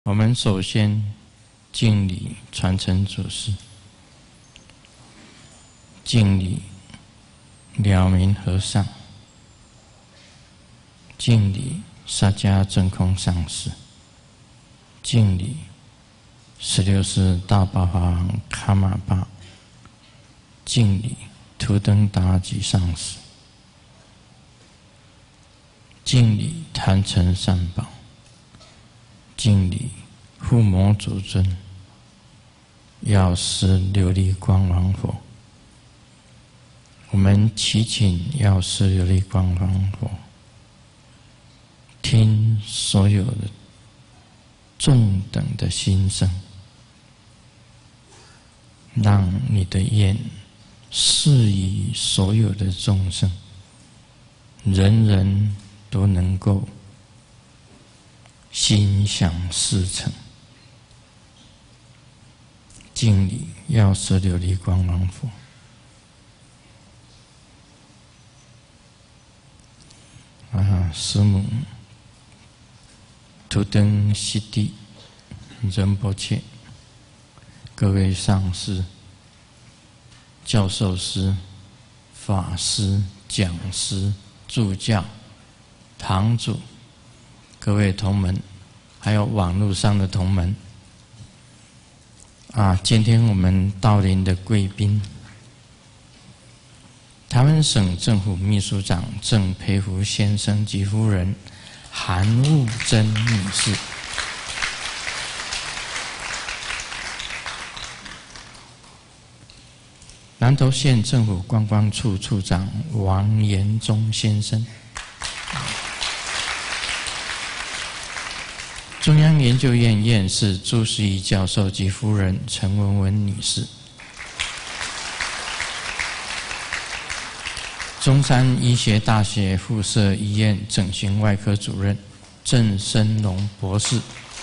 我们首先敬礼传承祖师，敬礼了明和尚，敬礼萨迦真空上师，敬礼16世大宝法王卡玛巴，敬礼图登达吉上师，敬礼坛城三宝，敬礼护摩祖尊，药师琉璃光王佛。我们祈请药师琉璃光王佛，听所有的众等的心声，让你的愿适于所有的众生，人人都能够心想事成。敬礼药师琉璃光王佛。师母图登悉地仁波切，各位上师、教授师、法师、讲师、助教、堂主，各位同门，还有网络上的同门。今天我们到临的贵宾，台湾省政府秘书长郑培福先生及夫人韩悟珍女士，南投县政府观光处处长王延忠先生，中央研究院院士朱时仪教授及夫人陈文文女士，中山医学大学附设医院整形外科主任郑生龙博士，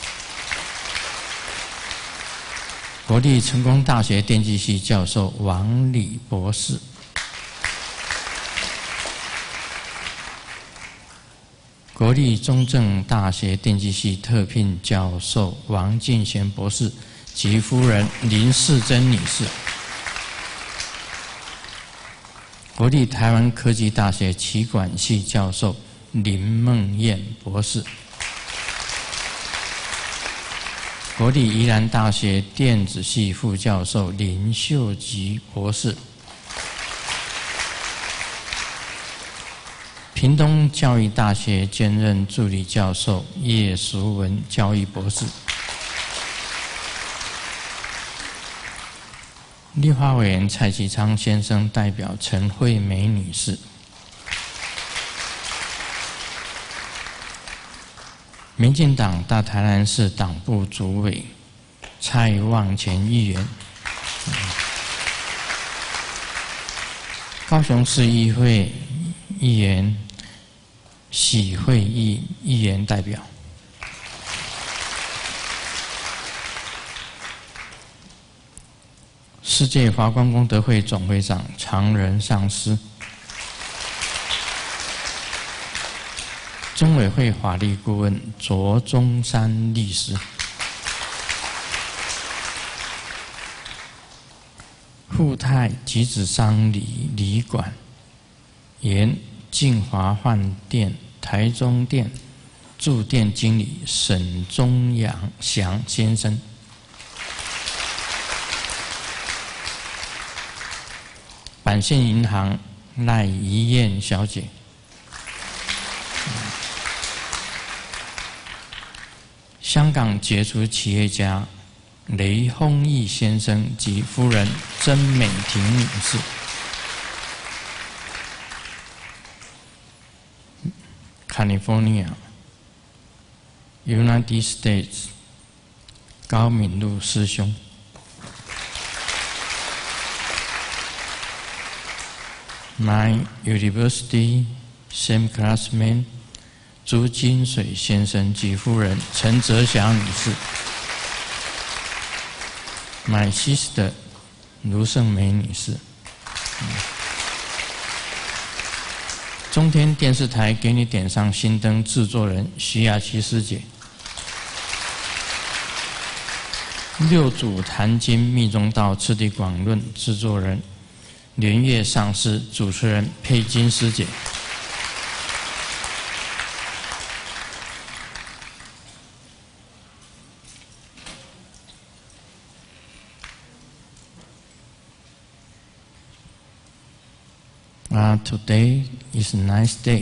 国立成功大学电机系教授王礼博士，国立中正大学电机系特聘教授王敬贤博士及夫人林世珍女士，国立台湾科技大学企管系教授林梦燕博士，国立宜兰大学电子系副教授林秀吉博士，屏东教育大学兼任助理教授叶淑文教育博士，立法委员蔡其昌先生代表陈惠美女士，民进党大台南市党部主委蔡旺全议员，高雄市议会议员许慧议员代表，世界华光功德会总会长常仁上师，中委会法律顾问卓中山律师，富泰橘子商旅馆原晋华饭店台中店驻店经理沈宗祥先生，板县银行赖怡燕小姐，香港杰出企业家雷丰义先生及夫人曾美婷女士，California United States 高敏路师兄，My University same classmate 朱金水先生及夫人陈泽霞女士， My sister 卢胜梅女士，中天电视台给你点上心灯制作人徐雅琪师姐， 六祖坛经密宗道次第广论制作人莲月上师，主持人佩金师姐。Today is a nice day.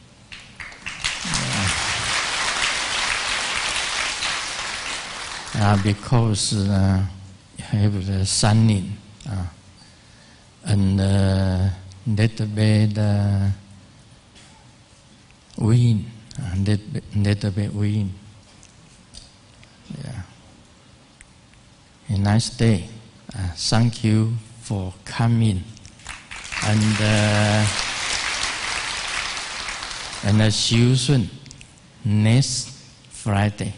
Because have the sunny and little bit wind, little bit wind. Yeah. A nice day. Thank you for coming. And see you soon next Friday.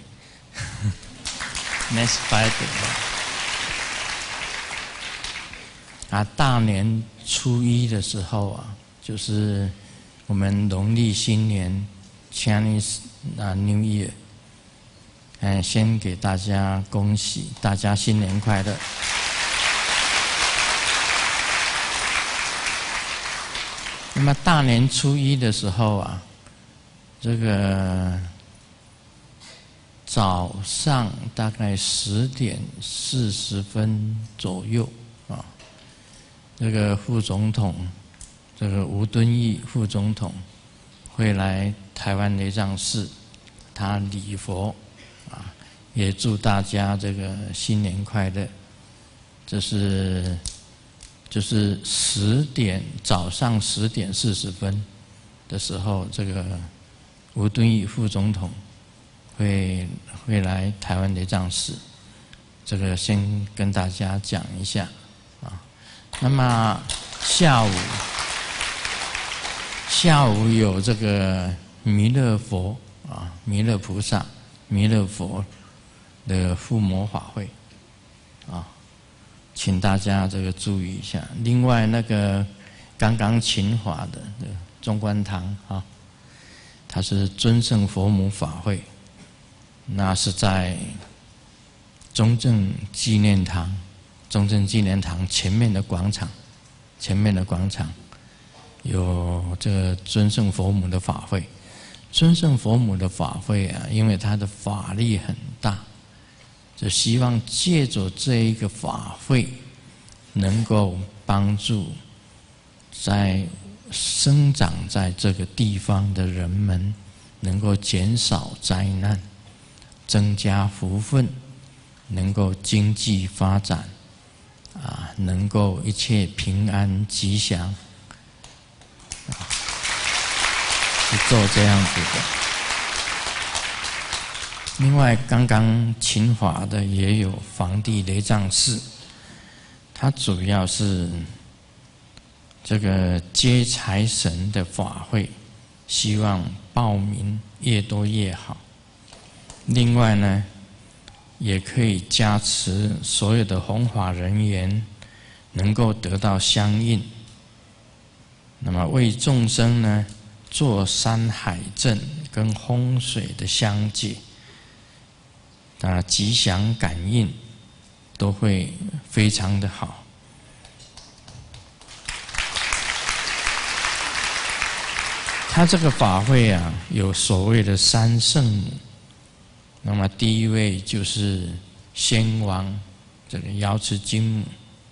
Next Friday. 大年初一的时候就是我们农历新年 Chinese New Year。先给大家恭喜大家新年快乐。那么大年初一的时候这个早上大概10点40分左右这个副总统，这个吴敦义副总统会来台湾雷藏寺，他礼佛也祝大家这个新年快乐。就是早上10点40分的时候，这个吴敦义副总统会来台湾雷藏寺，这个先跟大家讲一下那么下午有这个弥勒佛弥勒菩萨、弥勒佛的附魔法会请大家这个注意一下。另外那个刚刚请法的中观堂它是尊胜佛母法会，那是在中正纪念堂前面的广场有这个尊胜佛母的法会。尊胜佛母的法会因为它的法力很大，就希望借着这一个法会，能够帮助在生长在这个地方的人们，能够减少灾难，增加福分，能够经济发展能够一切平安吉祥是做这样子的。另外刚刚请法的也有防地雷藏寺，它主要是这个接财神的法会，希望报名越多越好。另外呢，也可以加持所有的弘法人员能够得到相应，那么为众生呢做山海镇跟风水的相解吉祥感应都会非常的好。他这个法会有所谓的3圣母，那么第一位就是先王这个瑶池金母，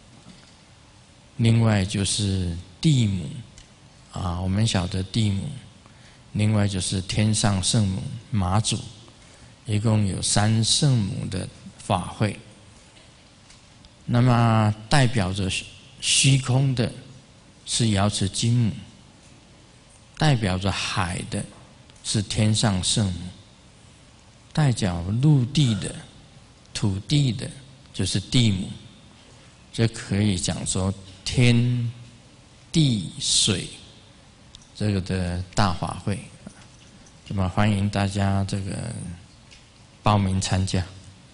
另外就是地母我们晓得地母，另外就是天上圣母妈祖，一共有3圣母的法会。那么代表着虚空的是瑶池金母，代表着海的是天上圣母，代表陆地的、土地的就是地母。这可以讲说天地水这个的大法会，那么欢迎大家这个报名参加。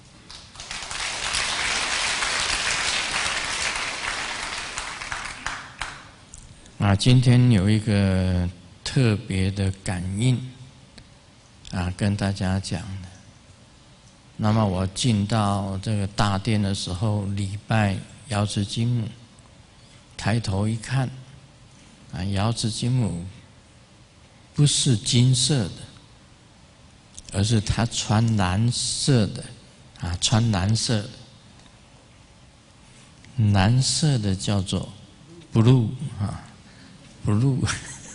今天有一个特别的感应跟大家讲的， 那么我进到这个大殿的时候，礼拜瑶池金母，抬头一看，瑶池金母不是金色的，而是她穿蓝色的，穿蓝色的，蓝色的叫做 blue blue，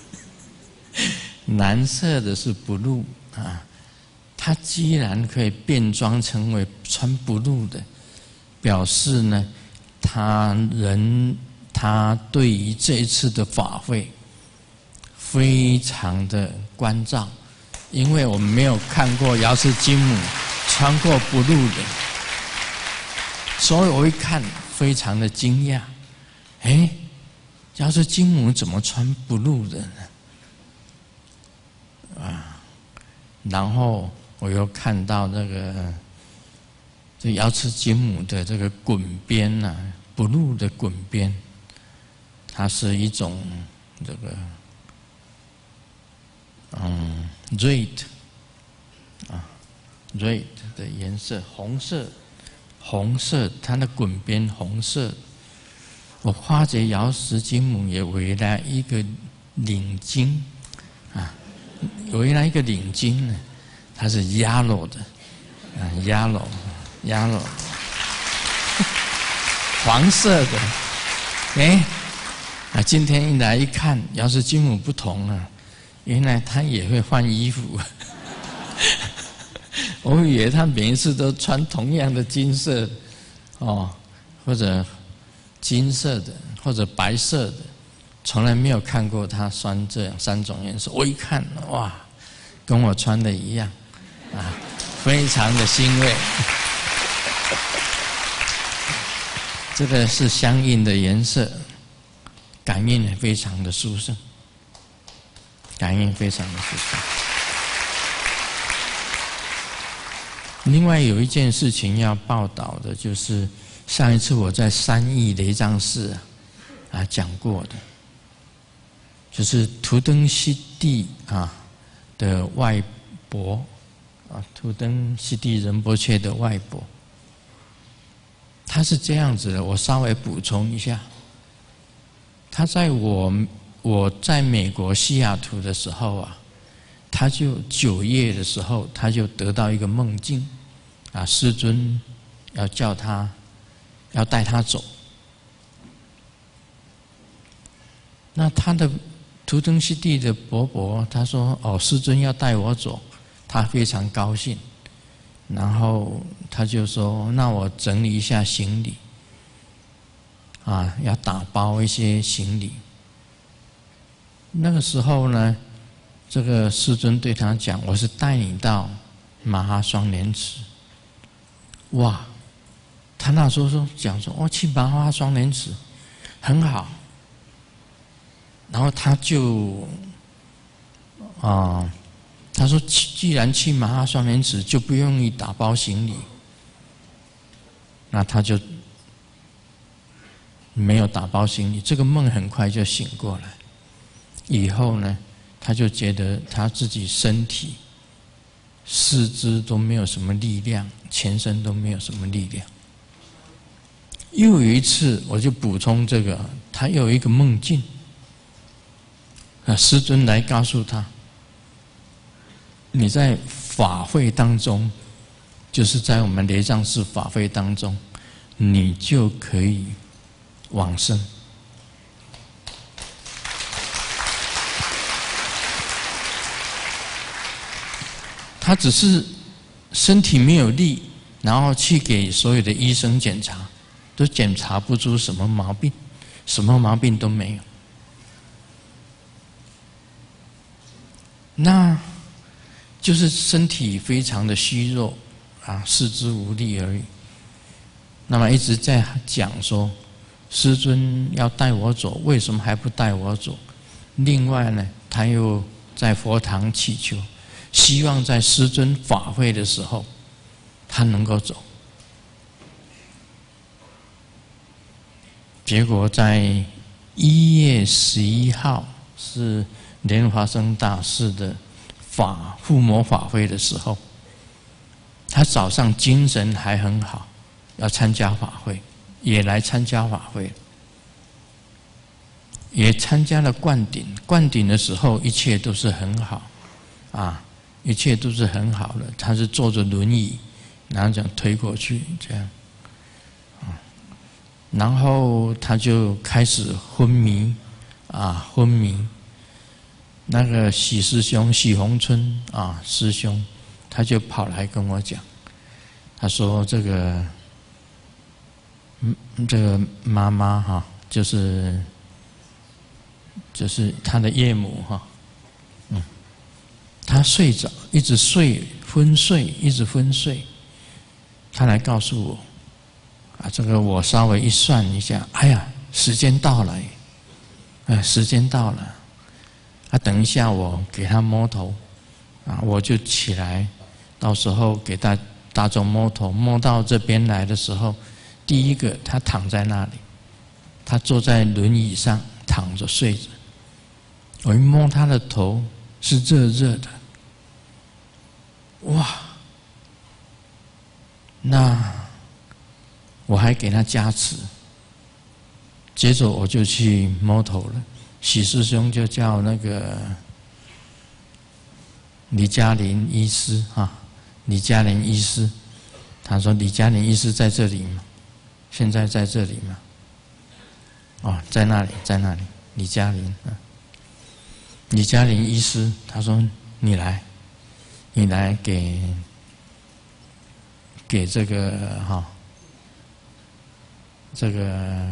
蓝色的是 blue 他既然可以变装成为穿 blue 的，表示呢，他对于这一次的法会非常的关照，因为我们没有看过瑶池金母穿过 blue 的，所以我一看非常的惊讶，瑶池金母怎么穿 blue 的呢？然后我又看到这瑶池金母的这个滚边blue 的滚边，它是一种这个red red 的颜色，红色，它的滚边红色。我发觉瑶池金母也围了一个领巾围了一个领巾呢，它是 yellow 的yellow 黄色的。今天一来一看，瑶池金母不同了，原来她也会换衣服。我以为她每一次都穿同样的金色或者金色的或者白色的，从来没有看过她穿这样3种颜色。我一看，哇，跟我穿的一样非常的欣慰。这个是相应的颜色，感应非常的殊胜，感应非常的殊胜。另外有一件事情要报道的，就是上一次我在三义雷藏寺讲过的，就是图登悉地的外婆图登悉地仁波切的外婆，他是这样子的，我稍微补充一下。他在我在美国西雅图的时候他就9月的时候，他就得到一个梦境师尊要叫他要带他走。那他的图登悉地的伯伯他说师尊要带我走，他非常高兴。然后他就说，那我整理一下行李要打包一些行李。那个时候呢，这个师尊对他讲，我是带你到马哈双莲池。哇，他那时候讲说去马哈双莲池很好。然后他就他说既然去马哈双莲池就不用你打包行李，那他就没有打包行李。这个梦很快就醒过来，以后呢，他就觉得他自己身体四肢都没有什么力量，全身都没有什么力量。又有一次我就补充这个，他有一个梦境，师尊来告诉他，你在法会当中，就是在我们雷藏寺法会当中，你就可以往生。他只是身体没有力，然后去给所有的医生检查，都检查不出什么毛病，什么毛病都没有。那就是身体非常的虚弱四肢无力而已。那么一直在讲说，师尊要带我走，为什么还不带我走？另外呢，他又在佛堂祈求，希望在师尊法会的时候，他能够走。结果在1月11号是莲华生大士的护摩法会的时候， 他早上精神还很好，要参加法会，也来参加法会，也参加了灌顶。灌顶的时候，一切都是很好，啊，一切都是很好的。他是坐着轮椅，然后这样推过去，这样，啊，然后他就开始昏迷，啊，昏迷。那个许师兄，许宏春啊，师兄。他就跑来跟我讲，他说：“这个妈妈哈，就是他的岳母哈，他睡着，一直睡，昏睡，一直昏睡。他来告诉我，啊，这个我稍微一算一下，哎呀，时间到了，时间到了，啊，等一下我给他摸头，啊，我就起来。”到时候给大众摸头，摸到这边来的时候，第一个他躺在那里，他坐在轮椅上躺着睡着。我一摸他的头是热热的，哇！那我还给他加持，接着我就去摸头了。许师兄就叫那个李嘉玲医师啊。李嘉玲医师，他说：“李嘉玲医师在这里吗？现在在这里吗？”哦，在那里，在那里。李嘉玲，李嘉玲医师，他说：“你来给这个哈，这个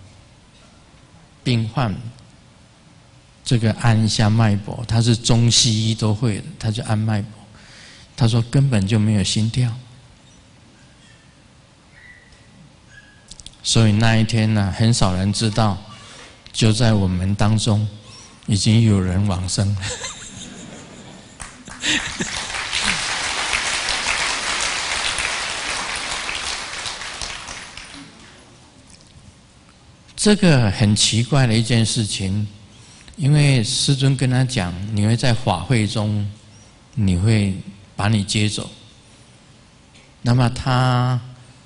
病患，这个按一下脉搏，他是中西医都会的，他就按脉搏。”他说根本就没有心跳，所以那一天呢，很少人知道，就在我们当中，已经有人往生了。这个很奇怪的一件事情，因为师尊跟他讲，你会在法会中，你会把你接走。那么他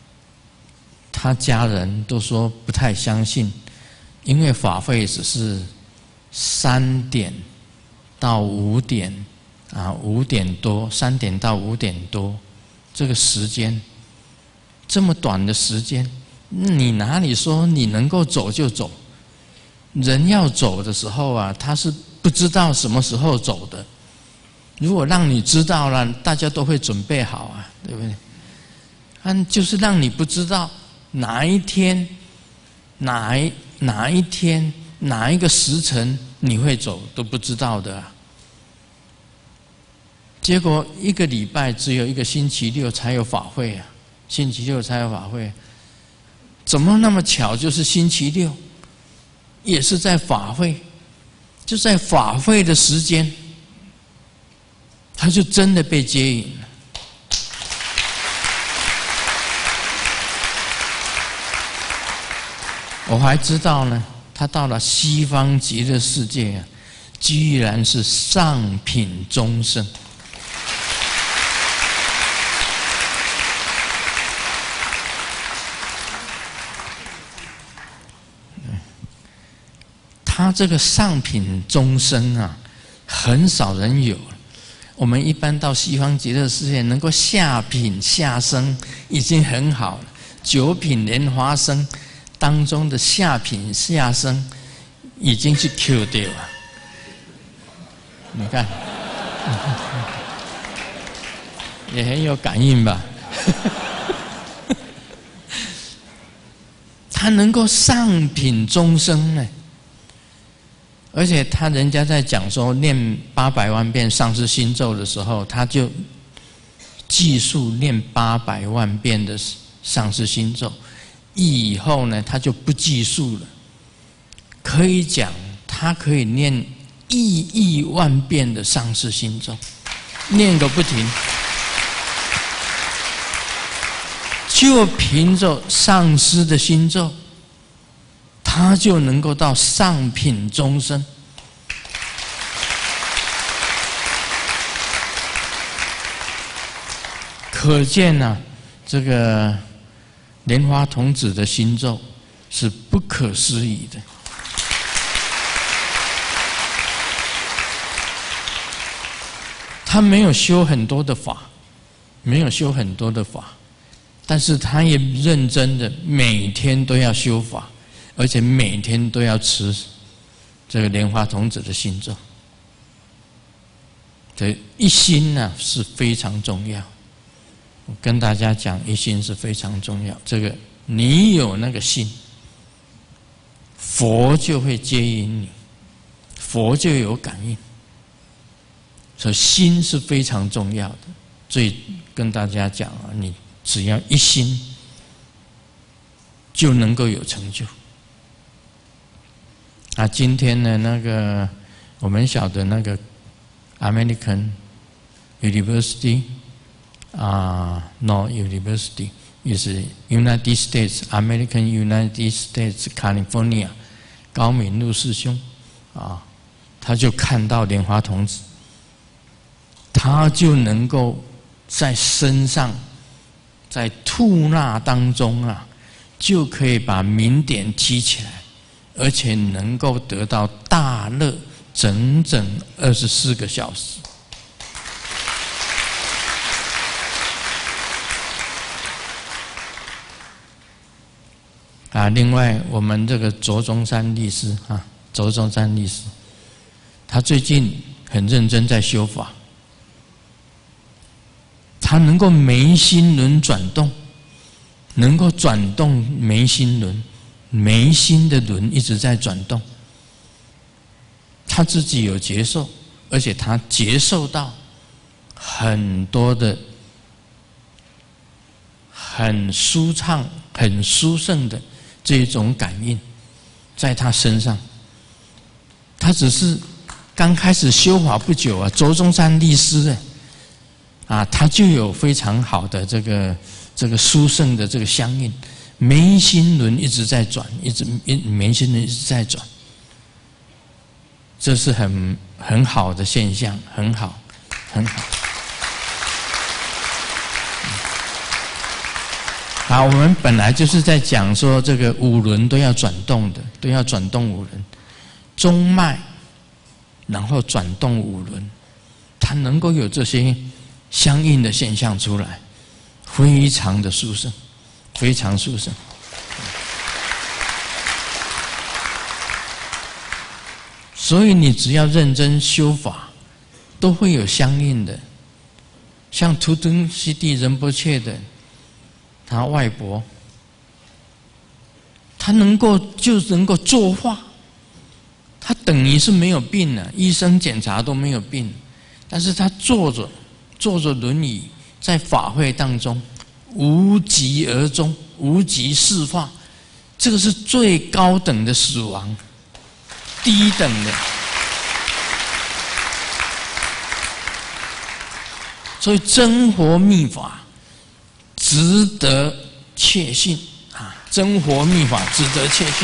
家人都说不太相信，因为法会只是3点到5点啊，5点多，3点到5点多，这个时间这么短的时间，你哪里说你能够走就走？人要走的时候啊，他是不知道什么时候走的。如果让你知道了，大家都会准备好啊，对不对？就是让你不知道哪一天、哪一天、哪一个时辰你会走都不知道的啊。结果1个礼拜只有1个星期六才有法会啊，星期六才有法会，怎么那么巧？就是星期六，也是在法会，就在法会的时间。他就真的被接引了。我还知道呢，他到了西方极乐世界啊，居然是上品众生。他这个上品众生啊，很少人有。我们一般到西方极乐世界能够下品下生已经很好了，9品莲花生当中的下品下生已经去 Q 掉了。你看，也很有感应吧？他能够上品终生呢。而且人家在讲说念800万遍上师心咒的时候，他就计数念800万遍的上师心咒，以后呢他就不计数了。可以讲他可以念亿万遍的上师心咒，念个不停，就凭着上师的心咒，他就能够到上品终生。 可见呢、这个莲花童子的心咒是不可思议的。他没有修很多的法，没有修很多的法，但是他也认真的每天都要修法，而且每天都要持这个莲花童子的心咒。这一心呢、是非常重要。我跟大家讲，一心是非常重要。这个你有那个心，佛就会接引你，佛就有感应。所以心是非常重要的。所以跟大家讲啊，你只要一心，就能够有成就。啊，今天呢，那个我们晓得那个 American University no University is United States American United States California 高敏路师兄啊，他就看到莲花童子，他就能够在身上，在吐纳当中啊，就可以把明点提起来，而且能够得到大乐，整整24个小时。啊，另外我们这个卓中山律师啊，卓中山律师，他最近很认真在修法，他能够眉心轮转动，能够转动眉心轮，眉心的轮一直在转动，他自己有接受，而且他接受到很多的很舒畅、很殊胜的这种感应，在他身上。他只是刚开始修法不久啊，卓中山律师啊，他就有非常好的这个殊胜的这个相应，眉心轮一直在转，眉心轮一直在转，这是很好的现象，很好，很好。好，我们本来就是在讲说这个五轮都要转动的，都要转动五轮，中脉，然后转动五轮，它能够有这些相应的现象出来，非常的殊胜，非常殊胜。所以你只要认真修法，都会有相应的。像图登西地仁波切的他外婆，他能够作化，他等于是没有病了，医生检查都没有病，但是他坐着轮椅，在法会当中无疾而终，无疾释放，这个是最高等的死亡，低等的。所以真活密法值得切信啊！真活密法值得切信。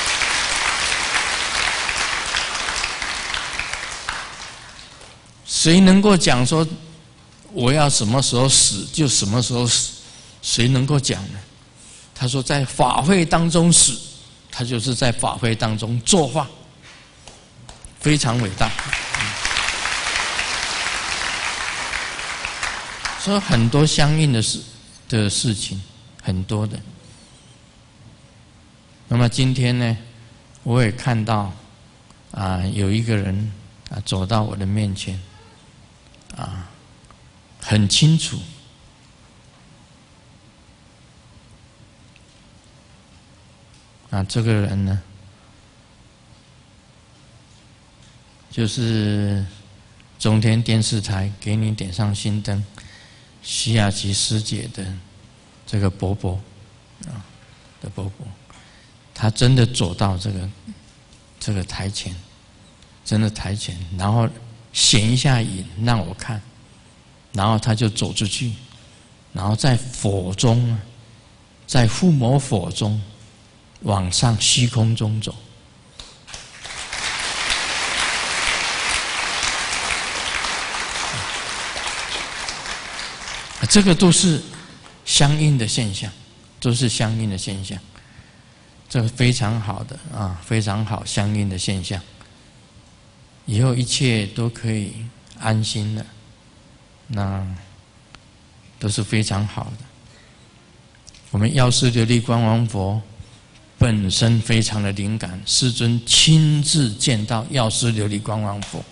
谁能够讲说我要什么时候死就什么时候死？谁能够讲呢？他说在法会当中死，他就是在法会当中作化，非常伟大。所以很多相应的事情，很多的。那么今天呢，我也看到有一个人走到我的面前，很清楚，这个人呢，就是中天电视台给你点上心灯西雅琪师姐的这个伯伯的伯伯，他真的走到这个台前，真的台前，然后显一下影让我看，然后他就走出去，然后在佛中，在护摩佛中往上虚空中走。 这个都是相应的现象，都是相应的现象。这个非常好的啊，非常好相应的现象。以后一切都可以安心了，那都是非常好的。我们药师琉璃光王佛本身非常的灵感，师尊亲自见到药师琉璃光王佛。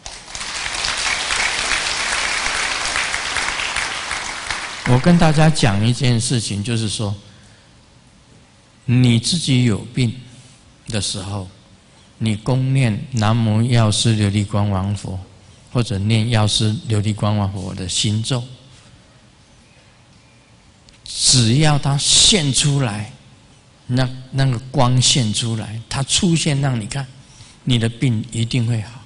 我跟大家讲一件事情，就是说，你自己有病的时候，你恭念南无药师琉璃光王佛，或者念药师琉璃光王佛的心咒，只要它现出来，那个光现出来，它出现让你看，你的病一定会好。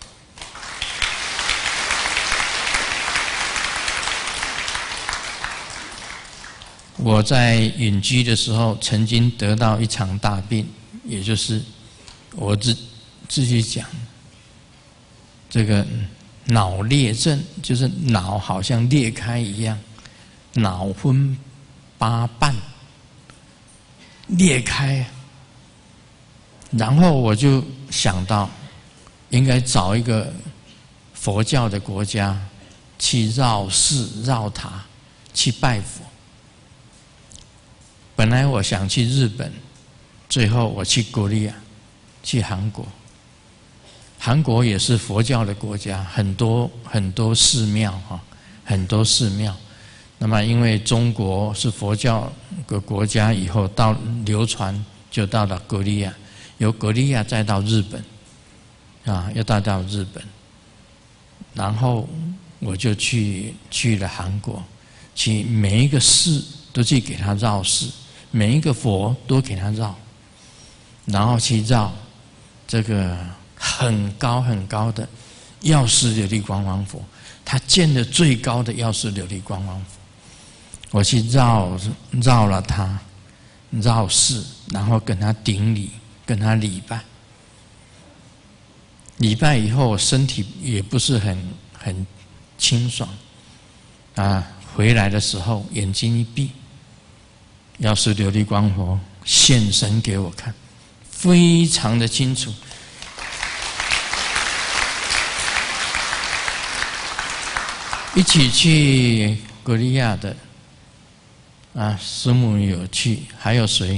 我在隐居的时候，曾经得到一场大病，也就是我自己讲，这个脑裂症，就是脑好像裂开一样，脑分八瓣裂开，然后我就想到，应该找一个佛教的国家去绕寺绕塔去拜佛。本来我想去日本，最后我去国利亚，去韩国。韩国也是佛教的国家，很多寺庙哈，很多寺庙。那么因为中国是佛教的国家，以后到流传就到了国利亚，由国利亚再到日本，啊，要带到日本。然后我就去了韩国，去每一个寺都去给他绕寺。每一个佛都给他绕，然后去绕这个很高很高的药师琉璃光王佛，他见的最高的药师琉璃光王佛，我去绕了他，绕寺，然后跟他顶礼，跟他礼拜。礼拜以后，身体也不是很清爽，啊，回来的时候眼睛一闭。药师琉璃光佛现身给我看，非常的清楚。一起去国利亚的啊，师母有去，还有谁？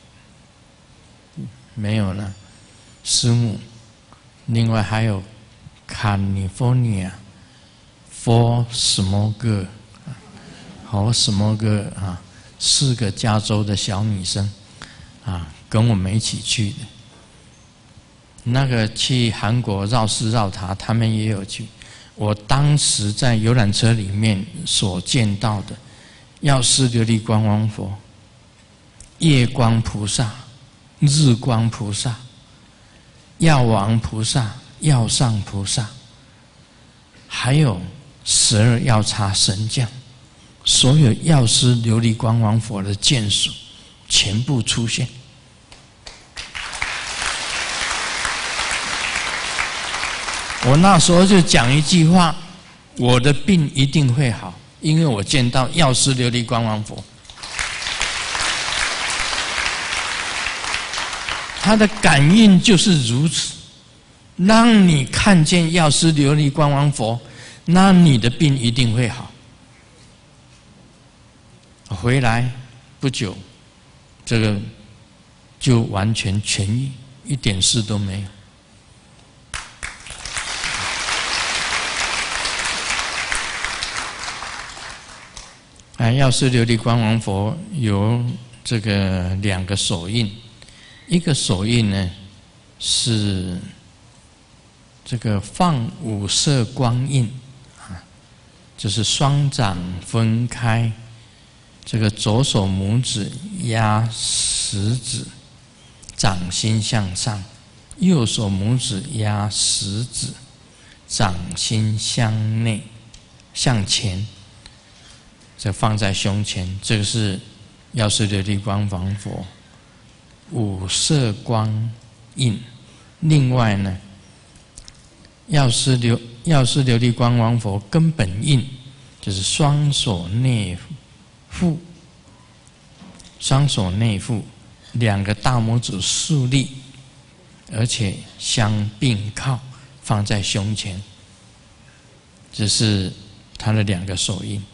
没有了，师母。另外还有 California for 什么个，好什么个啊？4个加州的小女生，啊，跟我们一起去的。那个去韩国绕寺绕塔，他们也有去。我当时在游览车里面所见到的，药师琉璃光王佛、夜光菩萨、日光菩萨、药王菩萨、药上菩萨，还有12药叉神将。所有药师琉璃光王佛的眷属全部出现。我那时候就讲一句话：我的病一定会好，因为我见到药师琉璃光王佛。他的感应就是如此，让你看见药师琉璃光王佛，那你的病一定会好。回来不久，这个就完全痊愈，一点事都没有。药师琉璃光王佛有这个2个手印，一个手印呢是这个放五色光印啊，就是双掌分开。这个左手拇指压食指，掌心向上；右手拇指压食指，掌心向内，向前。这放在胸前，这个是药师琉璃光王佛五色光印。另外呢，药师琉璃光王佛根本印就是双手内负，双手内负，两个大拇指竖立，而且相并靠，放在胸前。这是他的两个手印。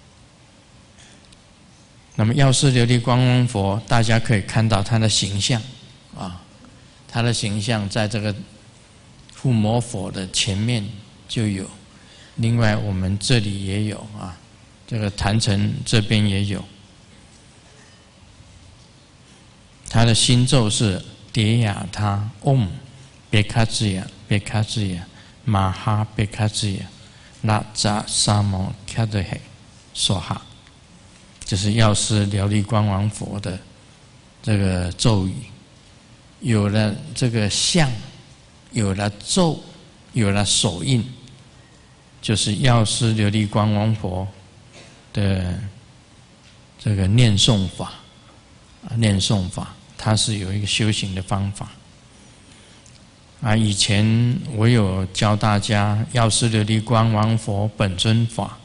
那么药师琉璃光王佛，大家可以看到他的形象啊，他的形象在这个护摩佛的前面就有，另外我们这里也有啊，这个坛城这边也有。他的心咒是迭雅他 Om 别卡兹雅别卡兹雅玛哈别卡兹雅拉扎沙摩卡德嘿梭哈。这是药师琉璃光王佛的这个咒语，有了这个像，有了咒，有了手印，就是药师琉璃光王佛的这个念诵法。念诵法，它是有一个修行的方法。以前我有教大家药师琉璃光王佛本尊法。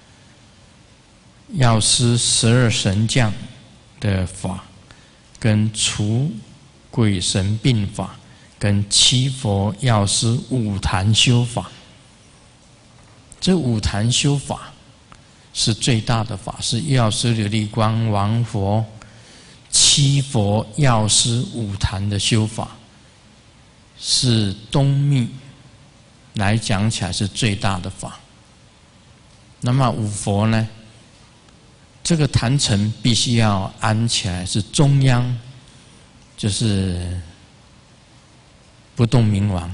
药师12神将的法，跟除鬼神病法，跟七佛药师五坛修法。这五坛修法是最大的法，是药师琉璃光王佛七佛药师五坛的修法，是东密来讲起来是最大的法。那么五佛呢？这个坛城必须要安起来，是中央，就是不动明王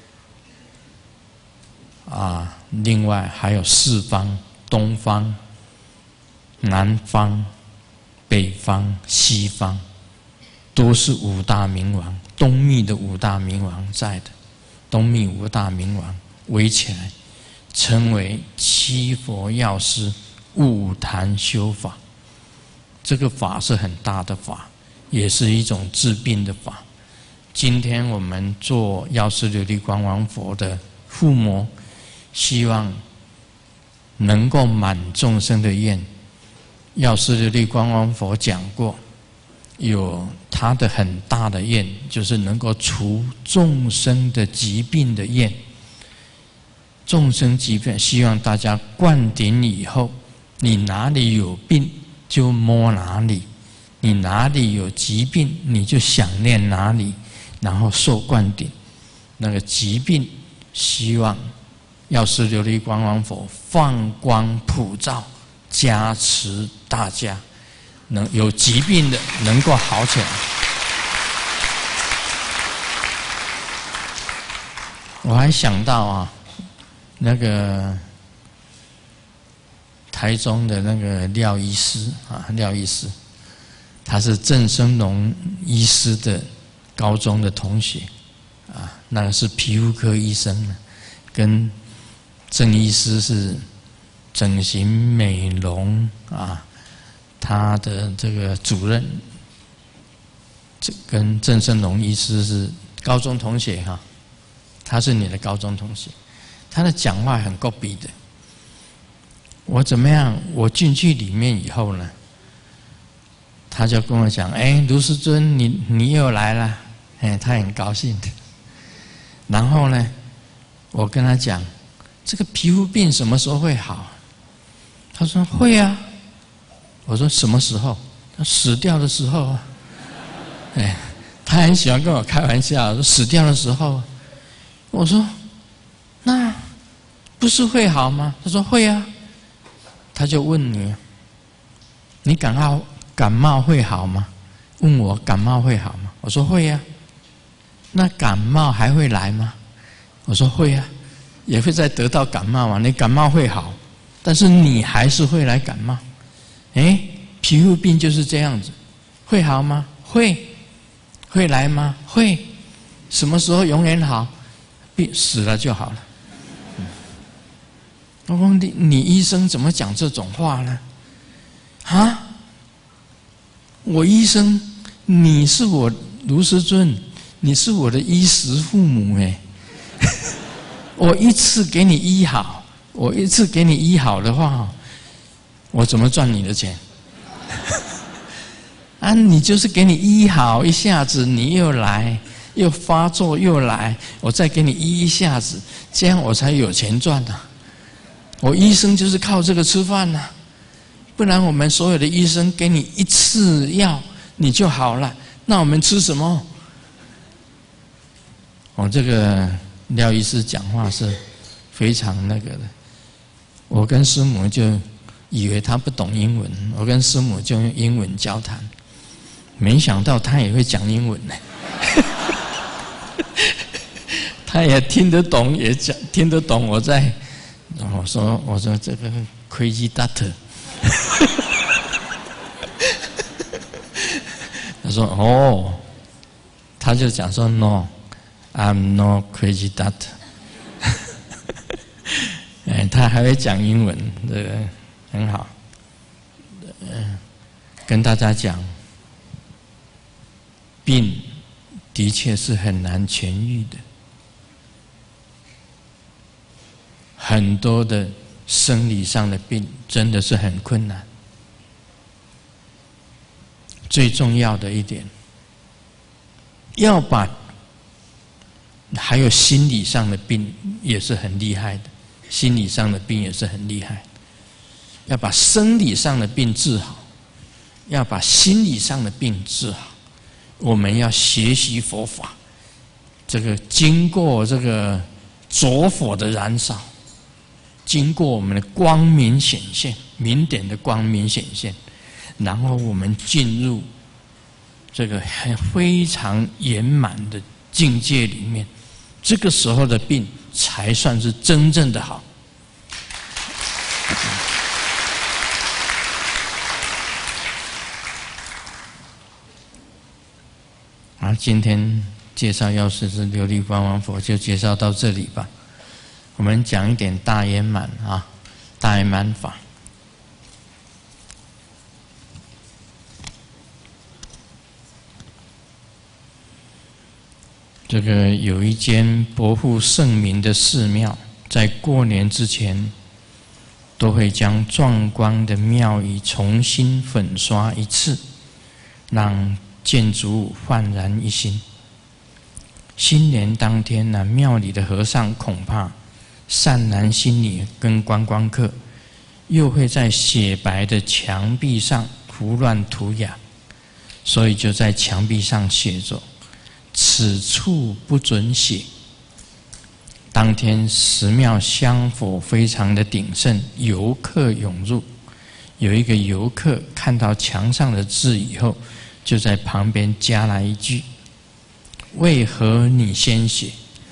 啊。另外还有四方：东方、南方、北方、西方，都是五大明王。东密的五大明王在的，东密五大明王围起来，称为七佛药师五坛修法。这个法是很大的法，也是一种治病的法。今天我们做药师琉璃光王佛的护摩，希望能够满众生的愿。药师琉璃光王佛讲过，有他的很大的愿，就是能够除众生的疾病的愿。众生疾病，希望大家灌顶以后，你哪里有病就摸哪里，你哪里有疾病你就想念哪里，然后受灌顶。那个疾病，希望药师琉璃光王佛放光普照，加持大家，能有疾病的能够好起来。我还想到啊，那个台中的那个廖医师啊，廖医师，他是郑生龙医师的高中的同学啊，那个是皮肤科医生，跟郑医师是整形美容啊，他的这个主任，跟郑生龙医师是高中同学哈，他是你的高中同学，他的讲话很够逼的。我怎么样？我进去里面以后呢，他就跟我讲：“哎，卢师尊，你又来了。”哎，他很高兴的。然后呢，我跟他讲，这个皮肤病什么时候会好？他说会啊。我说什么时候？他死掉的时候啊。哎，他很喜欢跟我开玩笑，说死掉的时候。我说那不是会好吗？他说会啊。他就问你感冒会好吗？问我感冒会好吗？我说会啊。那感冒还会来吗？我说会啊，也会再得到感冒啊。你感冒会好，但是你还是会来感冒。哎，皮肤病就是这样子，会好吗？会。会来吗？会。什么时候永远好？病死了就好了。我说你医生怎么讲这种话呢？啊，我医生，你是我卢师尊，你是我的衣食父母哎，我一次给你医好， 我一次给你医好的话，我怎么赚你的钱？啊，你就是给你医好一下子，你又来，又发作又来，我再给你医一下子，这样我才有钱赚啊！我医生就是靠这个吃饭啊，不然我们所有的医生给你一次药你就好了，那我们吃什么？我这个廖医师讲话是非常那个的，我跟师母就以为他不懂英文，我跟师母就用英文交谈，没想到他也会讲英文呢。他也听得懂，也听得懂我在。我说这个 crazy doctor。他说哦，他就讲说 No。I'm no crazy doctor。他还会讲英文，这个很好。跟大家讲，病的确是很难痊愈的，很多的生理上的病真的是很困难。最重要的一点，要把还有心理上的病也是很厉害的，心理上的病也是很厉害。要把生理上的病治好，要把心理上的病治好，我们要学习佛法。这个经过这个着火的燃烧，经过我们的光明显现，明点的光明显现，然后我们进入这个非常圆满的境界里面，这个时候的病才算是真正的好。好，今天介绍药师寺琉璃光王佛就介绍到这里吧。我们讲一点大圆满啊，大圆满法。这个有一间博负盛名的寺庙，在过年之前，都会将壮观的庙宇重新粉刷一次，让建筑物焕然一新。新年当天呢，庙里的和尚恐怕善男信女跟观光客，又会在雪白的墙壁上胡乱涂鸦，所以就在墙壁上写着此处不准写。当天寺庙香火非常的鼎盛，游客涌入。有一个游客看到墙上的字以后，就在旁边加了一句：“为何你先写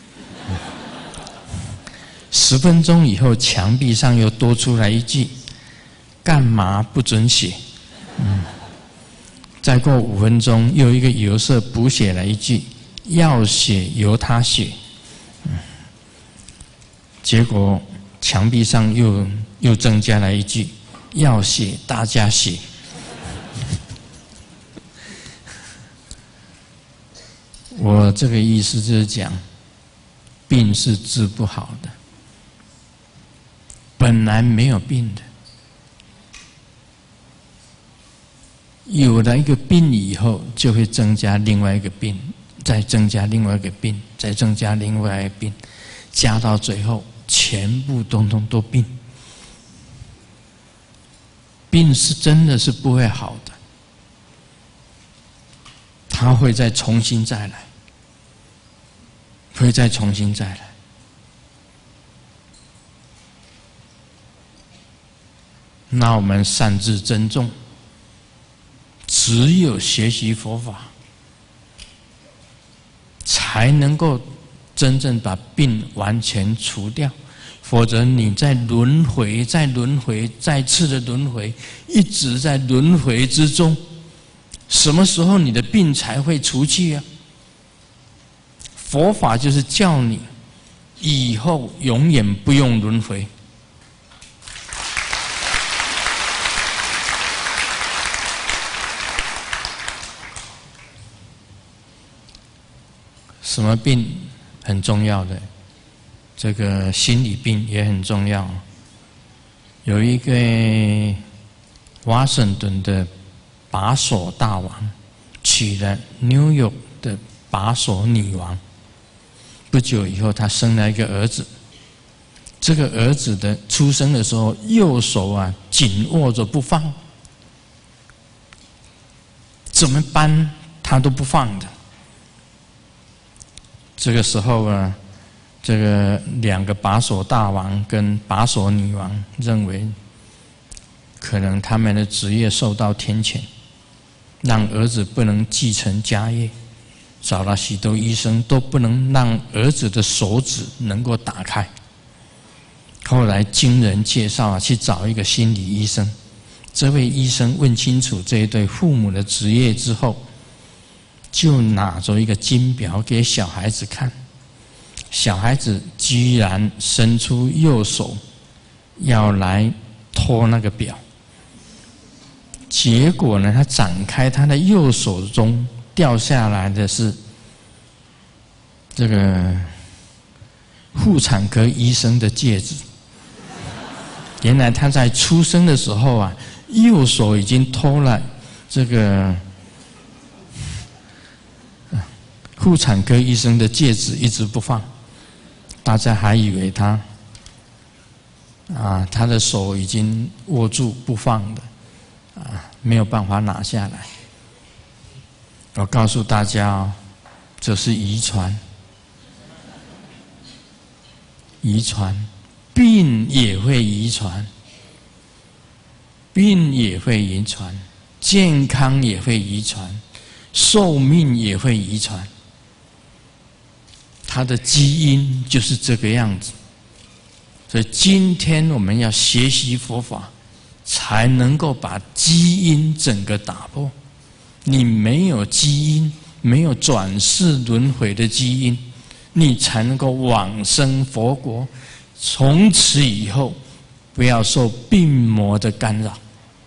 ？”10分钟以后，墙壁上又多出来一句：“干嘛不准写？”再过5分钟，又一个游客补写了一句：“要写由他写。”结果墙壁上又增加了一句：“要写大家写。”我这个意思就是讲，病是治不好的，本来没有病的，有了一个病以后，就会增加另外一个病，再增加另外一个病，再增加另外一个病，加到最后，全部通通都病。病是真的是不会好的，它会再重新再来，会再重新再来。那我们善自珍重，只有学习佛法，才能够真正把病完全除掉。否则你在轮回，在轮回，再次的轮回，一直在轮回之中，什么时候你的病才会除去啊？佛法就是叫你以后永远不用轮回。什么病很重要的？这个心理病也很重要。 有一个华盛顿的把锁大王娶了纽约的把锁女王，不久以后，他生了一个儿子。这个儿子的出生的时候，右手紧握着不放，怎么搬他都不放的。这个时候这个两个把锁大王跟把锁女王认为，可能他们的职业受到天谴，让儿子不能继承家业，找了许多医生都不能让儿子的手指能够打开。后来经人介绍去找一个心理医生，这位医生问清楚这一对父母的职业之后，就拿着一个金表给小孩子看，小孩子居然伸出右手要来拖那个表，结果呢，他展开他的右手中掉下来的是这个妇产科医生的戒指。原来他在出生的时候右手已经偷了这个妇产科医生的戒指，一直不放。大家还以为他的手已经握住不放的没有办法拿下来。我告诉大家这是遗传，遗传。病也会遗传，病也会遗传，健康也会遗传，寿命也会遗传。它的基因就是这个样子。所以今天我们要学习佛法，才能够把基因整个打破。你没有基因，没有转世轮回的基因，你才能够往生佛国。从此以后，不要受病魔的干扰。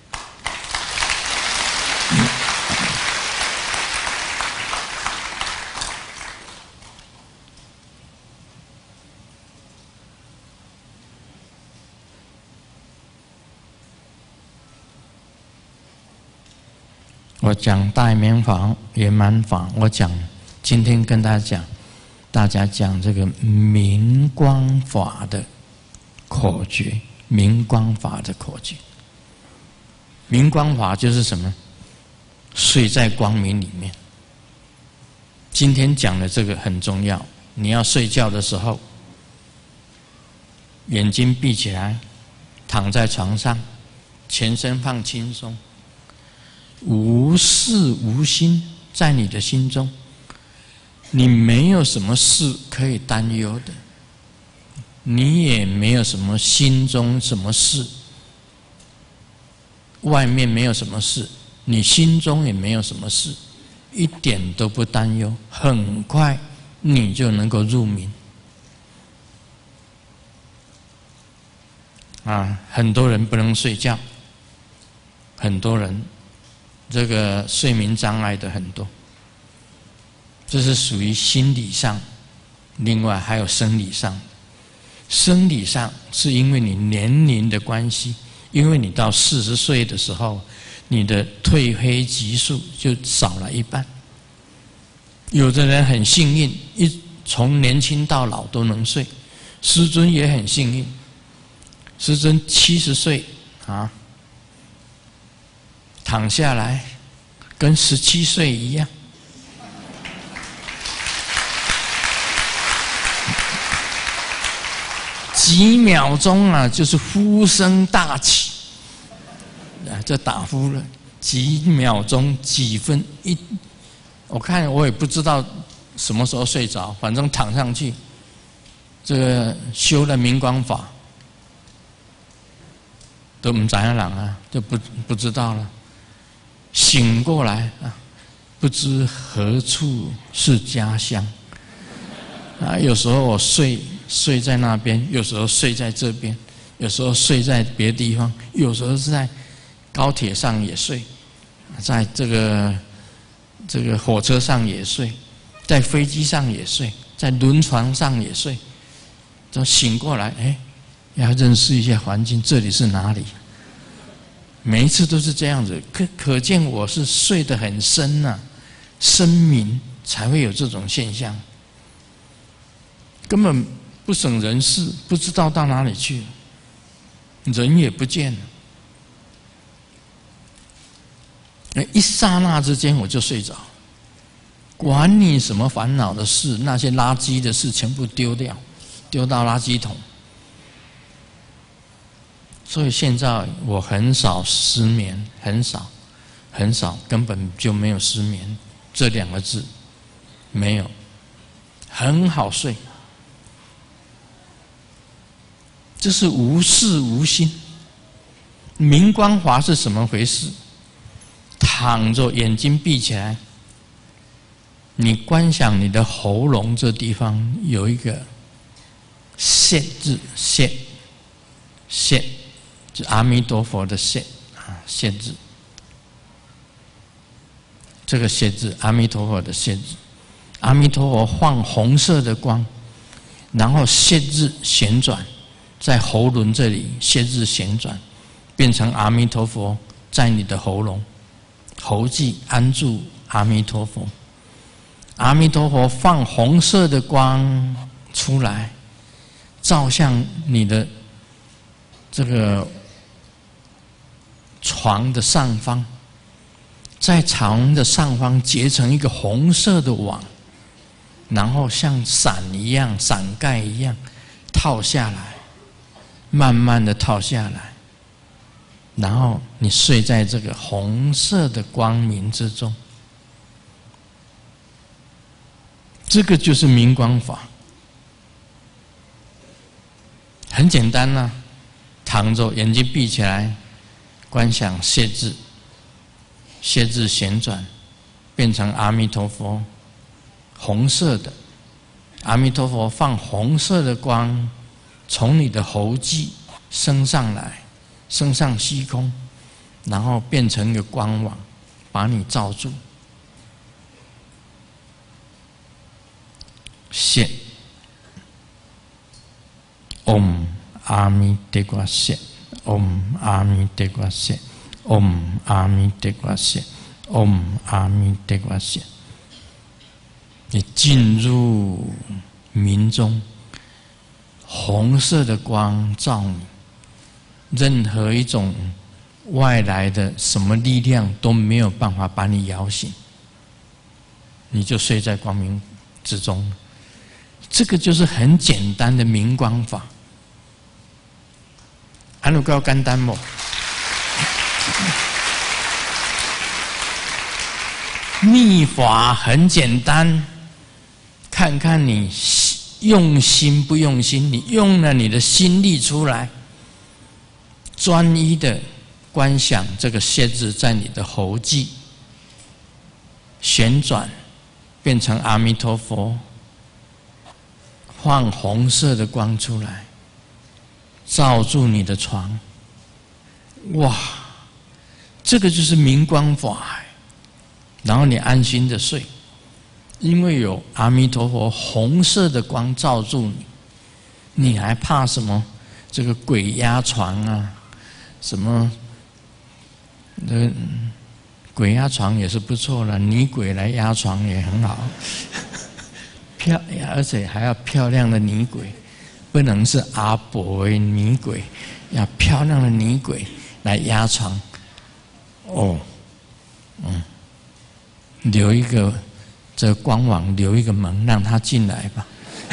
我讲大圆法、圆满法，今天跟大家讲这个明光法的口诀，明光法的口诀。明光法就是什么？睡在光明里面。今天讲的这个很重要，你要睡觉的时候，眼睛闭起来，躺在床上，全身放轻松，无事无心，在你的心中。你没有什么事可以担忧的，你也没有什么心中什么事，外面没有什么事，你心中也没有什么事，一点都不担忧，很快你就能够入眠。很多人不能睡觉，很多人这个睡眠障碍的很多。这是属于心理上，另外还有生理上。生理上是因为你年龄的关系，因为你到40岁的时候，你的褪黑激素就少了一半。有的人很幸运，从年轻到老都能睡。师尊也很幸运，师尊70岁躺下来，跟17岁一样。几秒钟就是呼声大起，就打呼了。几秒钟、几分我看我也不知道什么时候睡着，反正躺上去，这个修了明光法，都不知道人就不知道了。醒过来不知何处是家乡。有时候我睡在那边，有时候睡在这边，有时候睡在别的地方，有时候是在高铁上也睡，在这个火车上也睡，在飞机上也睡，在轮船上也睡。就醒过来， 要认识一下环境，这里是哪里？每一次都是这样子，可见我是睡得很深呐，深明才会有这种现象，根本不省人事，不知道到哪里去，人也不见了。一刹那之间我就睡着，管你什么烦恼的事，那些垃圾的事全部丢掉，丢到垃圾桶。所以现在我很少失眠，很少，根本就没有失眠这2个字，没有，很好睡。这是无事无心。明光法是什么回事？躺着，眼睛闭起来，你观想你的喉咙这地方有一个谢字，谢。就阿弥陀佛的谢谢字，这个谢字，阿弥陀佛的谢字，阿弥陀佛放红色的光，然后谢字旋转，在喉轮这里谢字旋转，变成阿弥陀佛在你的喉咙喉际安住阿弥陀佛，阿弥陀佛放红色的光出来，照向你的这个床的上方，在床的上方结成一个红色的网，然后像伞一样、伞盖一样套下来，慢慢的套下来，然后你睡在这个红色的光明之中。这个就是明光法，很简单啊，躺着，眼睛闭起来，观想谢字，谢字旋转，变成阿弥陀佛，红色的，阿弥陀佛放红色的光，从你的喉际升上来，升上虚空，然后变成一个光网，把你罩住。谢唵阿弥陀佛谢。唵阿弥陀佛谢，唵阿弥陀佛谢，唵阿弥陀佛谢。你进入明中，红色的光照你，任何一种外来的什么力量都没有办法把你摇醒，你就睡在光明之中。这个就是很简单的明光法。安有够简单无？密法很简单，看看你用心不用心。你用了你的心力出来，专一的观想这个谢字在你的喉际旋转，变成阿弥陀佛，放红色的光出来，照住你的床。哇，这个就是明光法。然后你安心的睡，因为有阿弥陀佛红色的光照住你，你还怕什么？这个鬼压床啊，什么？鬼压床也是不错了，女鬼来压床也很好，而且还要漂亮的女鬼，不能是阿婆的女鬼，要漂亮的女鬼来压床。哦，留一个这个光网，留一个门让他进来吧。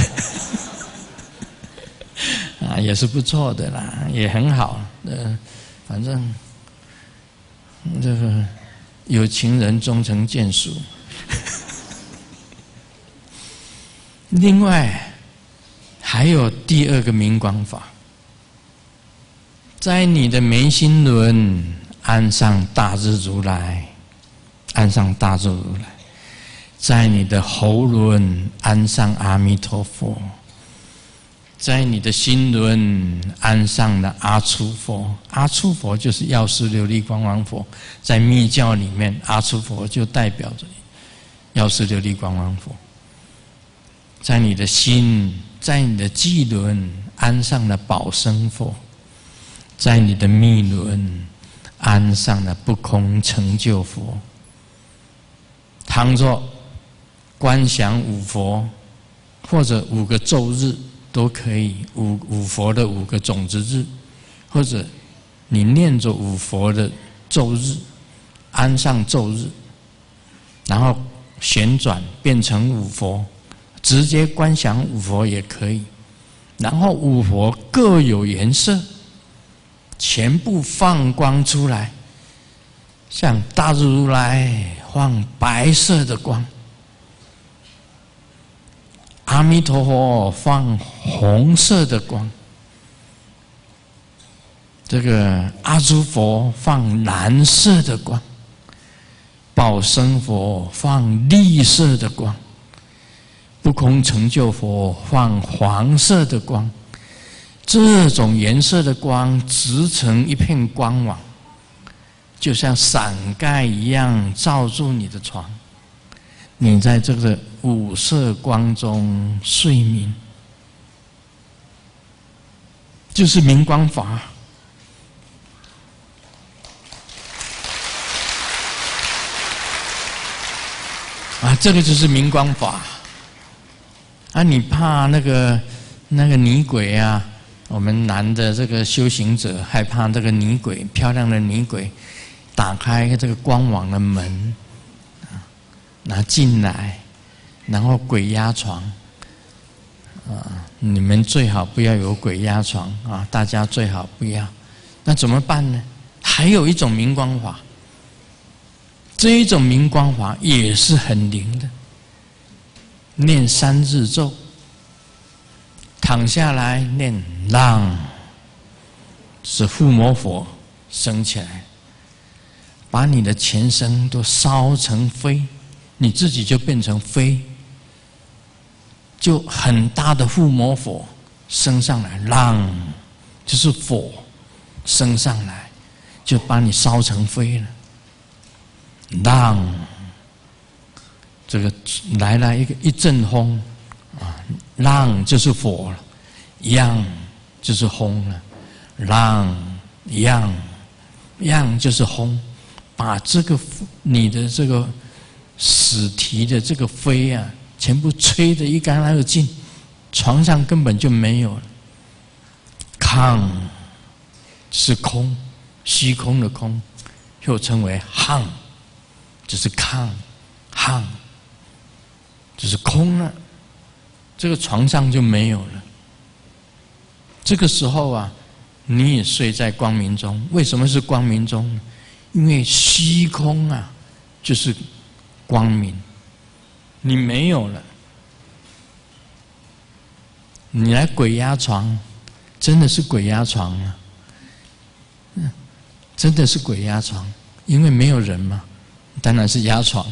啊，也是不错的啦，也很好。反正这个有情人终成眷属。另外还有第二个明光法，在你的眉心轮安上大日如来。安上大日如来，在你的喉轮安上阿弥陀佛，在你的心轮安上了阿初佛。阿初佛就是药师琉璃光王佛，在密教里面，阿初佛就代表着药师琉璃光王佛。在你的心，在你的际轮安上了宝生佛，在你的密轮安上了不空成就佛。倘若观想五佛，或者5个咒日都可以，五佛的5个种子日，或者你念着五佛的咒日，安上咒日，然后旋转变成五佛，直接观想五佛也可以。然后五佛各有颜色，全部放光出来，像大如来放白色的光，阿弥陀佛放红色的光，这个阿弥佛放蓝色的光，宝生佛放绿色的光，不空成就佛放黄色的光。这种颜色的光织成一片光网，就像伞盖一样罩住你的床。你在这个五色光中睡眠，就是明光法。这个就是明光法。你怕那个女鬼啊？我们男的这个修行者害怕这个女鬼，漂亮的女鬼打开这个光网的门，拿进来，然后鬼压床。你们最好不要有鬼压床啊！大家最好不要。那怎么办呢？还有一种明光法。这一种明光法也是很灵的，念3日咒，躺下来念让，是护摩佛升起来，把你的全身都烧成灰，你自己就变成灰，就很大的护摩佛升上来，让就是火升上来，就把你烧成灰了。让这个来了一阵风让就是火了，样就是轰了，让样就是轰，把这个你的这个死体的这个灰啊，全部吹得一干二净，床上根本就没有了。空是空，虚空的空，又称为汉。就是空，汉，就是空了，这个床上就没有了。这个时候啊，你也睡在光明中。为什么是光明中呢？因为虚空啊，就是光明，你没有了。你来鬼压床，真的是鬼压床啊！真的是鬼压床，因为没有人嘛。当然是压床，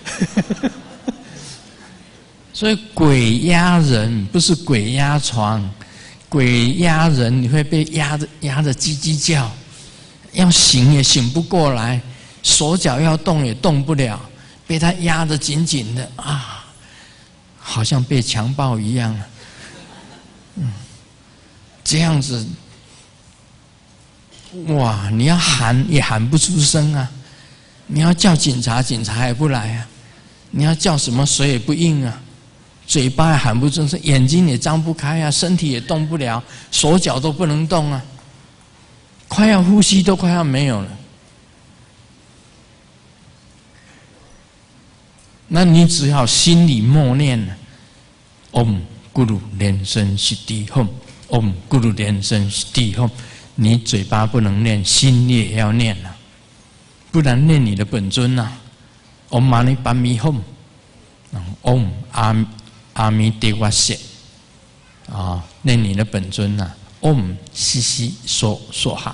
所以鬼压人不是鬼压床，鬼压人你会被压得叽叽叫，要醒也醒不过来，手脚要动也动不了，被他压得紧紧的啊，好像被强暴一样。这样子，哇！你要喊也喊不出声啊。你要叫警察，警察也不来啊；你要叫什么，谁也不应啊。嘴巴也喊不出声，眼睛也张不开啊，身体也动不了，手脚都不能动啊，快要呼吸都快要没有了。那你只好心里默念了 ：Om Guru Lensen Siddhi Hum，Om Guru Lensen Siddhi Hum。你嘴巴不能念，心也要念了。不然念你的本尊呐、Om Mani Padme Hum，Om 阿弥陀佛念你的本尊呐、Om 西西说哈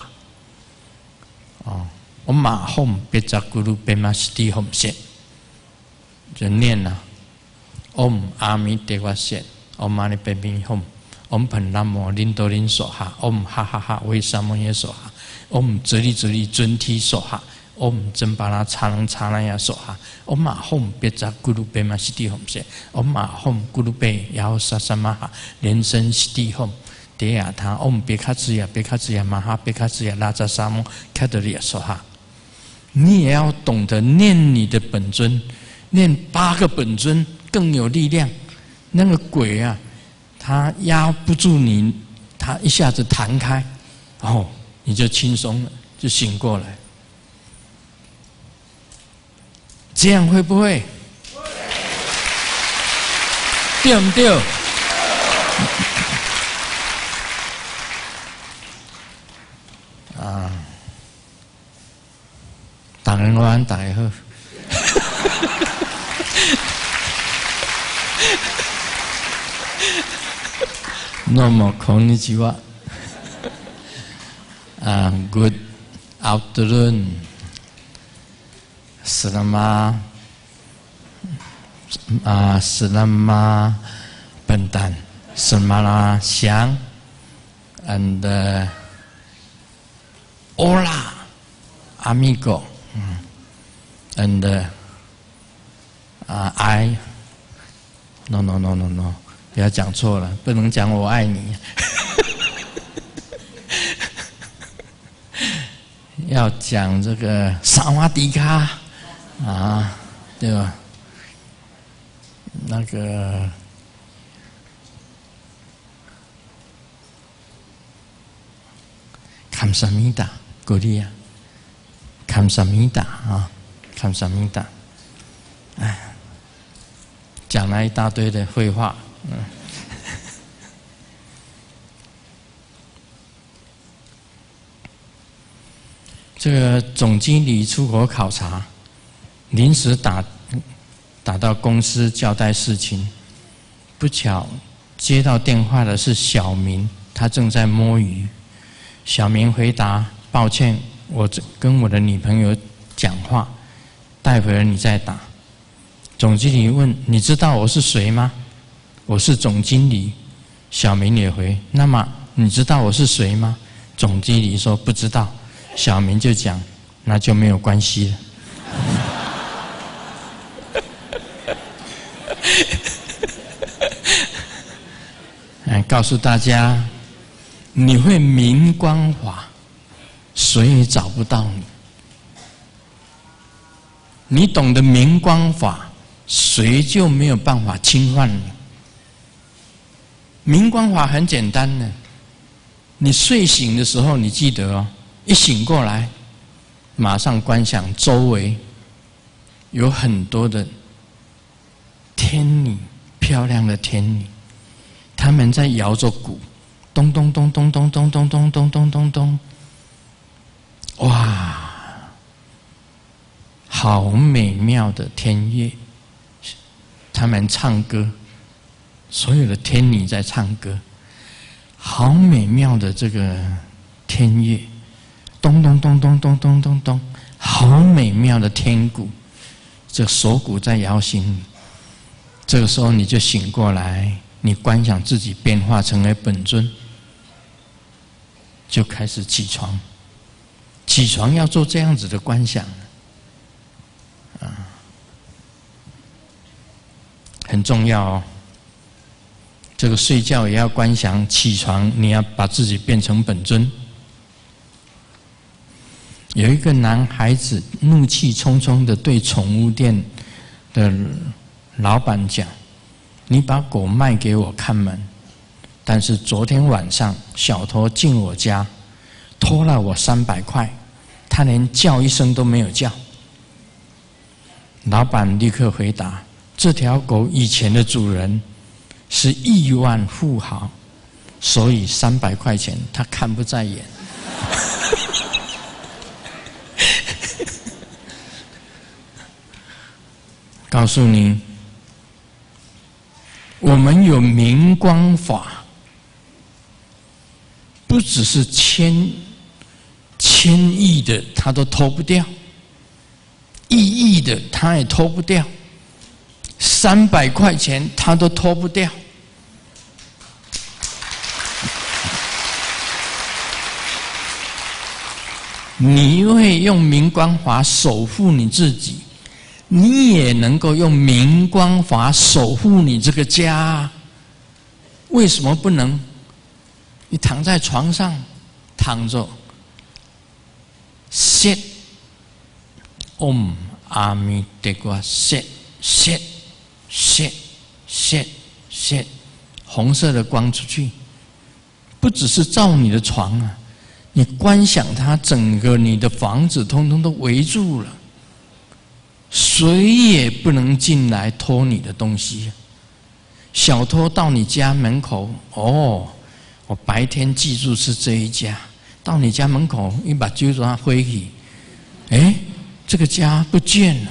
Om Ma Hum Beja Guru Bema Siddhi Hum 就念呐、Om 阿弥陀佛Om Mani Padme Hum，Om Pranamo Lindorin 说哈 ，Om 哈哈哈为萨摩耶说哈 ，Om 直立尊提说哈。Om 真巴拉查能查那呀说哈 ，Om 马 Hum 别扎咕噜贝玛西蒂 Hum 些 ，Om 马 Hum 咕噜贝然后萨萨玛哈连声西蒂 Hum， 德亚他嗡别卡兹雅别卡兹雅玛哈别卡兹雅拉扎沙摩卡德利亚说哈，你也要懂得念你的本尊，念8个本尊更有力量。那个鬼啊，他压不住你，他一下子弹开，哦，你就轻松了，就醒过来。这样会不会？对不对？啊，大家晚，大家好。どうもこんにちは。Good afternoon. Selamat petang, selamat siang, and hola, amigo, and I no， 不要讲错了，不能讲我爱你，要讲这个萨瓦迪卡啊，对吧？那个감사합니다，鼓励啊，감사합니다啊，감사합니다，哎，讲了一大堆的废话，这个总经理出国考察，临时打到公司交代事情，不巧接到电话的是小明，他正在摸鱼。小明回答：“抱歉，我跟我的女朋友讲话，待会儿你再打。”总经理问：“你知道我是谁吗？”“我是总经理。”小明也回：“那么你知道我是谁吗？”总经理说：“不知道。”小明就讲：“那就没有关系了。”告诉大家，你会明光法，谁也找不到你。你懂得明光法，谁就没有办法侵犯你。明光法很简单的，你睡醒的时候，你记得哦，一醒过来，马上观想周围有很多的天女，漂亮的天女。他们在摇着鼓，咚咚咚咚咚咚咚咚咚咚咚咚，哇，好美妙的天乐！他们唱歌，所有的天女在唱歌，好美妙的这个天乐，咚咚咚咚咚咚咚咚，好美妙的天鼓，这手鼓在摇醒你。这个时候你就醒过来。你观想自己变化成为本尊，就开始起床。起床要做这样子的观想，很重要哦。这个睡觉也要观想，起床你要把自己变成本尊。有一个男孩子怒气冲冲的对宠物店的老板讲：“你把狗卖给我看门，但是昨天晚上小偷进我家，偷了我300块，他连叫一声都没有叫。”老板立刻回答：“这条狗以前的主人是亿万富豪，所以300块钱他看不在眼。”告诉你，我们有明光法，不只是千亿的他都偷不掉，亿的他也偷不掉，300块钱他都偷不掉。你会用明光法守护你自己，你也能够用明光法守护你这个家。为什么不能？ 你躺在床上，躺着，set Om 阿弥陀佛 set， 红色的光出去，不只是照你的床啊，你观想它，整个你的房子通通都围住了，谁也不能进来偷你的东西。小偷到你家门口，哦，我白天记住是这一家，到你家门口一把揪住他挥起，哎，这个家不见了。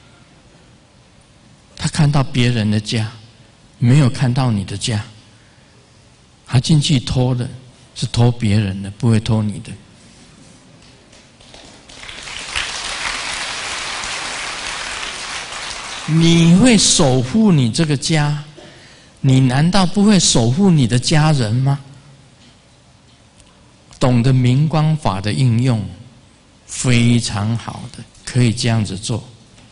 他看到别人的家，没有看到你的家。他进去偷的是偷别人的，不会偷你的。你会守护你这个家，你难道不会守护你的家人吗？懂得明光法的应用，非常好的，可以这样子做。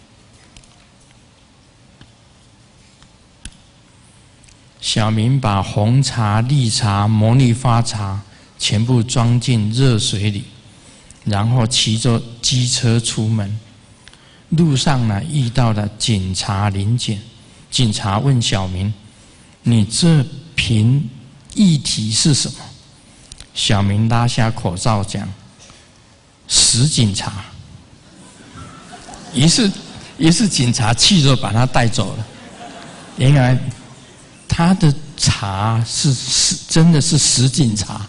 小明把红茶、绿茶、魔力花茶全部装进热水里，然后骑着机车出门。路上呢，遇到了警察临检，警察问小明：“你这瓶液体是什么？”小明拉下口罩讲：“死警察。”于是警察气着把他带走了。原来他的茶是真的是死警察。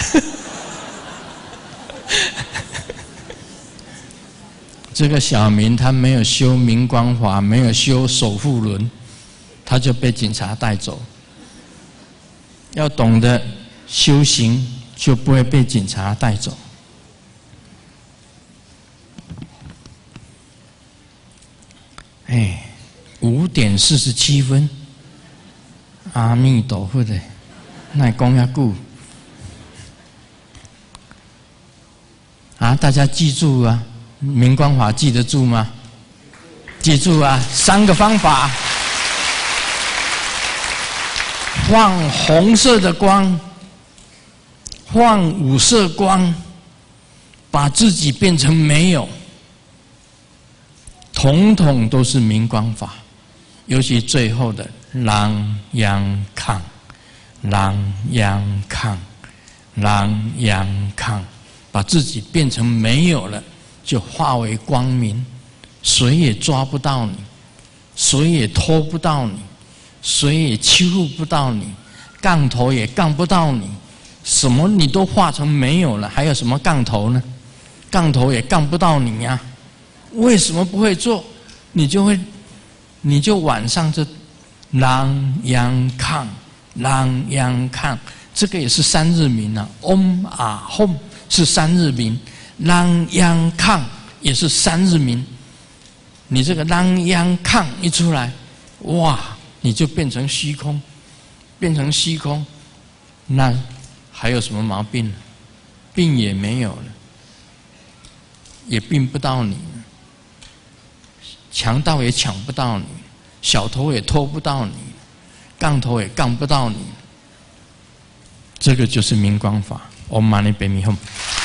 这个小明他没有修明光法，没有修守护轮，他就被警察带走。要懂得修行，就不会被警察带走。哎，5点47分，阿弥陀佛的，那讲遐久啊！大家记住啊，明光法记得住吗？记住啊，3个方法：放红色的光，放5色光，把自己变成没有，统统都是明光法。尤其最后的啷央抗，啷央抗，啷央抗，把自己变成没有了，就化为光明，谁也抓不到你，谁也拖不到你，谁也欺负不到你，杠头也杠不到你，什么你都化成没有了，还有什么杠头呢？杠头也杠不到你呀！为什么不会做？你就晚上就啷央抗，啷央抗，这个也是3日明啊。Om 啊 Hom 是3日明，啷央抗也是3日明。你这个啷央抗一出来，哇，你就变成虚空，变成虚空，那还有什么毛病呢？病也没有了，也病不到你，强盗也抢不到你，小偷也偷不到你，杠头也杠不到你。这个就是明光法。Om Mani Padme Hum。